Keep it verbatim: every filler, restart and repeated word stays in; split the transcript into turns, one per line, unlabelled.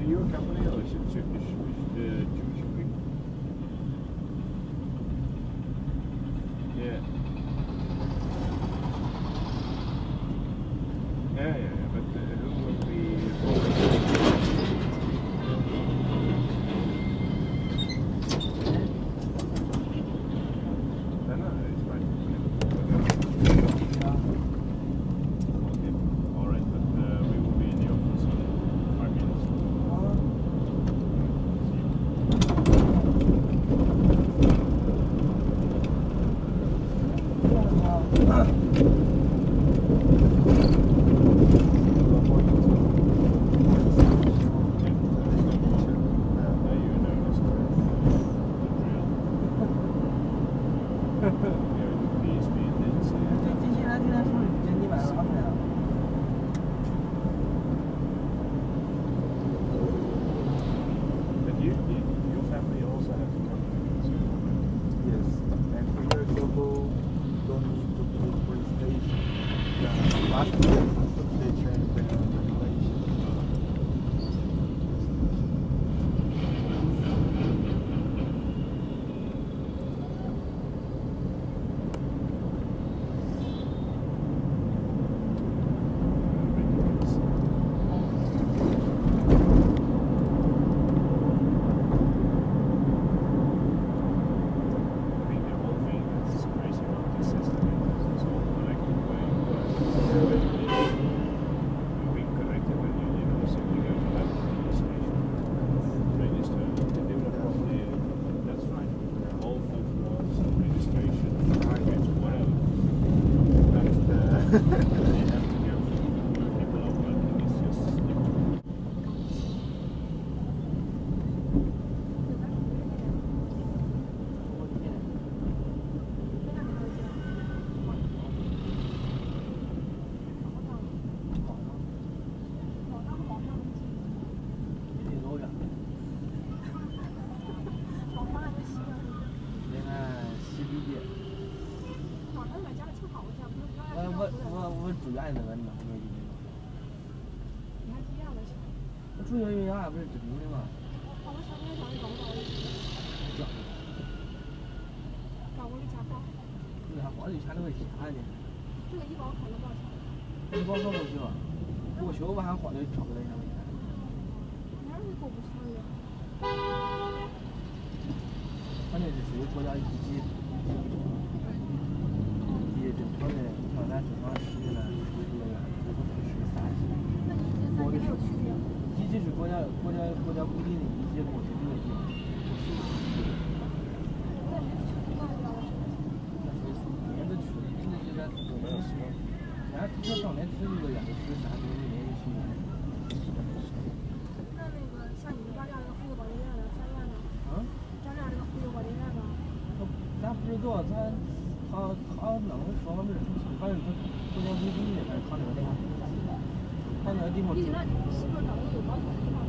your company or is it the Jewish? Yeah. Yeah, yeah, yeah, but uh, who will be no, no, it's fine. Okay, alright, but uh, we will be in the office in five minutes.
住院月牙不是指定的吗？
我们前天想去搞不搞一起？搞过一家包。
一家包就钱都会下的。
这个医保可能多少钱？
医保可不行，过修吧还花的差不多一千块钱。
哪儿会过不上的？
反正是属于国家一级一级正常的，像咱正常实习呢，属于这个最多是三级。
那一级三级没有区别？
一级是国家国家国家规定的，一级过是六级。
那谁去那个了？
那是别的去的，人家这边都没有说，人家只说当年吃一个月是三周以内的去年。
那那个像你们家这样的妇幼保健院的三院呢？
啊？
家这样这个妇幼保健院呢？
咱不知道，咱他他那个说法没成清，反正他国家规定的，反正他那个地方，他那个地方。
你那媳妇找的有保险是吧？